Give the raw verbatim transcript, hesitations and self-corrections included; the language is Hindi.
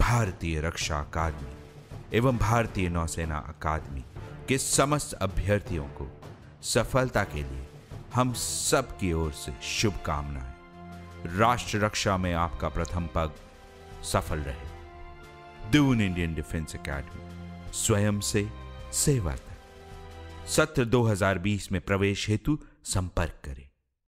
भारतीय रक्षा अकादमी एवं भारतीय नौसेना अकादमी के समस्त अभ्यर्थियों को सफलता के लिए हम सब की ओर से शुभकामनाएं। राष्ट्र रक्षा में आपका प्रथम पग सफल रहे। दून इंडियन डिफेंस अकादमी, स्वयं से सेवा तक। सत्र दो हज़ार बीस में प्रवेश हेतु संपर्क करें।